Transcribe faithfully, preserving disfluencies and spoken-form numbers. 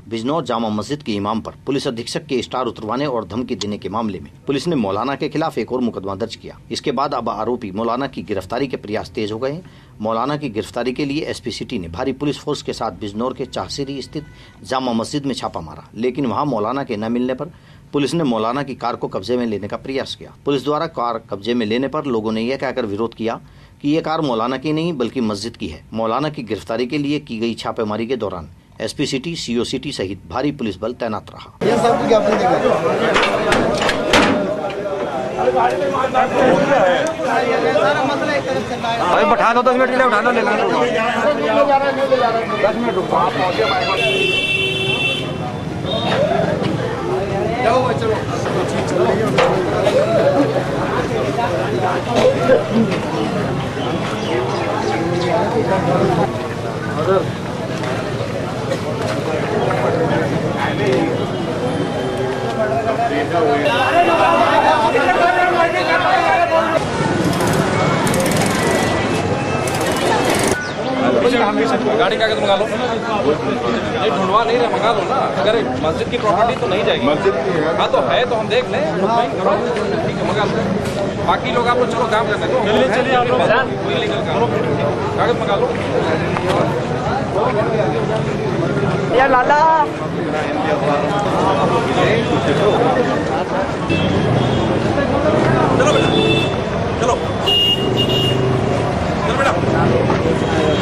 बिजनौर जामा मस्जिद के इमाम पर पुलिस अधीक्षक के स्टार उतरवाने और धमकी देने के मामले में पुलिस ने मौलाना के खिलाफ एक और मुकदमा दर्ज किया। इसके बाद अब आरोपी मौलाना की गिरफ्तारी के प्रयास तेज हो गए हैं। मौलाना की गिरफ्तारी के लिए एसपी सिटी ने भारी पुलिस फोर्स के साथ बिजनौर के चाहसिरी स्थित जामा मस्जिद में छापा मारा, लेकिन वहां मौलाना के न मिलने पर पुलिस ने मौलाना की कार को कब्जे में लेने का प्रयास किया। पुलिस द्वारा कार कब्जे में लेने पर लोगों ने यह कहकर विरोध किया कि यह कार मौलाना की नहीं बल्कि मस्जिद की है। मौलाना की गिरफ्तारी के लिए की गई छापेमारी के दौरान एसपी सिटी, सीओ सिटी सहित भारी पुलिस बल तैनात रहा। अरे बैठा लो, दस मिनट के लिए उठा लो, ले लो। दस मिनट रुको, आप पहुंचे हमारे पास। जाओ चलो, गाड़ी कागज मंगा लो, नहीं ढूंढवा नहीं रहे, मंगा लो ना। अगर मस्जिद की प्रॉपर्टी तो नहीं जाएगी, मस्जिद की है। हाँ तो है तो हम देख लें, ठीक है मंगा लो। बाकी लोग आप लोग चलो काम करने दो, चलिए चलिए आप लोग लीगल काम कागज मंगा लो। यार लाला चलो बेटा, चलो चलो बेटा।